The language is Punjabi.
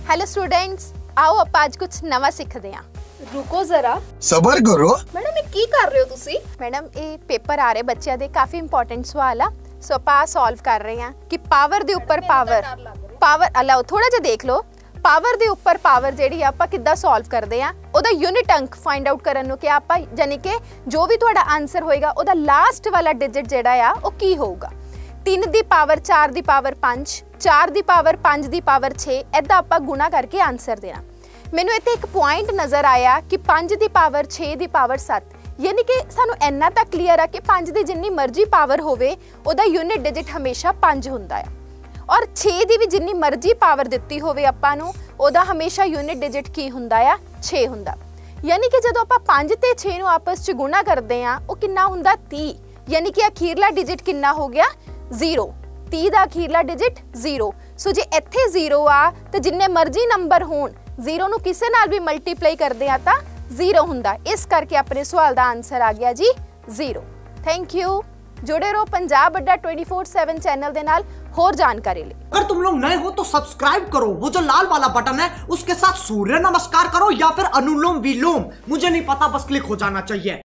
हेलो स्टूडेंट्स, आओ ਆਪਾਂ ਅੱਜ ਕੁਝ ਨਵਾਂ ਸਿੱਖਦੇ ਹਾਂ। रुको जरा, सबर करो। मैडम ये की कर रहे हो तुसी? ਮੈਡਮ ਇਹ ਪੇਪਰ ਆ ਰਹੇ ਬੱਚਿਆਂ ਦੇ ਕਾਫੀ ਇੰਪੋਰਟੈਂਟ ਸਵਾਲ ਆ, ਸੋ ਆਪਾਂ ਸੋਲਵ ਕਰ ਰਹੇ ਹਾਂ ਕਿ ਪਾਵਰ ਦੇ ਉੱਪਰ ਪਾਵਰ ਅਲਾਓ ਥੋੜਾ ਜਿਹਾ ਦੇਖ ਲਓ। ਪਾਵਰ ਦੇ ਉੱਪਰ ਪਾਵਰ ਜਿਹੜੀ ਆਪਾਂ ਕਿੱਦਾਂ ਸੋਲਵ ਕਰਦੇ ਆ, ਉਹਦਾ ਯੂਨਿਟ ਅੰਕ ਫਾਈਂਡ ਆਊਟ ਕਰਨ ਨੂੰ ਕਿ ਆਪਾਂ ਯਾਨੀ ਕਿ ਜੋ ਵੀ ਤੁਹਾਡਾ ਆਨਸਰ ਹੋਏਗਾ ਉਹਦਾ ਲਾਸਟ ਵਾਲਾ ਡਿਜਿਟ ਜਿਹੜਾ ਆ ਉਹ ਕੀ ਹੋਊਗਾ। 3 ਦੀ ਪਾਵਰ 4 ਦੀ ਪਾਵਰ 5, 4 ਦੀ ਪਾਵਰ 5 ਦੀ ਪਾਵਰ 6, ਐਦਾਂ ਆਪਾਂ ਗੁਣਾ ਕਰਕੇ ਆਨਸਰ ਦੇਣਾ। ਮੈਨੂੰ ਇੱਥੇ ਇੱਕ ਪੁਆਇੰਟ ਨਜ਼ਰ ਆਇਆ ਕਿ 5 ਦੀ ਪਾਵਰ 6 ਦੀ ਪਾਵਰ 7, ਯਾਨੀ ਕਿ ਸਾਨੂੰ ਇੰਨਾ ਤਾਂ ਕਲੀਅਰ ਆ ਕਿ 5 ਦੀ ਜਿੰਨੀ ਮਰਜ਼ੀ ਪਾਵਰ ਹੋਵੇ ਉਹਦਾ ਯੂਨਿਟ ਡਿਜਿਟ ਹਮੇਸ਼ਾ 5 ਹੁੰਦਾ ਆ, ਔਰ 6 ਦੀ ਵੀ ਜਿੰਨੀ ਮਰਜ਼ੀ ਪਾਵਰ ਦਿੱਤੀ ਹੋਵੇ ਆਪਾਂ ਨੂੰ ਉਹਦਾ ਹਮੇਸ਼ਾ ਯੂਨਿਟ ਡਿਜਿਟ ਕੀ ਹੁੰਦਾ ਆ, 6 ਹੁੰਦਾ। ਯਾਨੀ ਕਿ ਜਦੋਂ ਆਪਾਂ 5 ਤੇ 6 ਨੂੰ ਆਪਸ 'ਚ ਗੁਣਾ ਕਰਦੇ ਆ ਉਹ ਕਿੰਨਾ ਹੁੰਦਾ 30, ਯਾਨੀ ਕਿ ਅਖੀਰਲਾ ਡਿਜਿਟ ਕਿੰਨਾ ਹੋ ਗਿਆ 0। 30 ਦਾ ਅਖੀਰਲਾ ਡਿਜਿਟ 0। ਸੋ ਜੇ ਇੱਥੇ 0 ਆ ਤਾਂ ਜਿੰਨੇ ਮਰਜ਼ੀ ਨੰਬਰ ਹੋਣ 0 ਨੂੰ ਕਿਸੇ ਨਾਲ ਵੀ ਮਲਟੀਪਲਾਈ ਕਰਦੇ ਆ ਤਾਂ 0 ਹੁੰਦਾ। ਇਸ ਕਰਕੇ ਆਪਣੇ ਸਵਾਲ ਦਾ ਆਨਸਰ ਆ ਗਿਆ ਜੀ 0। Thank you. जुड़े रहो पंजाब अड्डा 24/7 चैनल दे नाल होर जानकारी ले। अगर तुम लोग नए हो तो सब्सक्राइब करो, वो जो लाल वाला बटन है उसके साथ सूर्य नमस्कार करो या फिर अनुलोम विलोम, मुझे नहीं पता, बस क्लिक हो जाना चाहिए।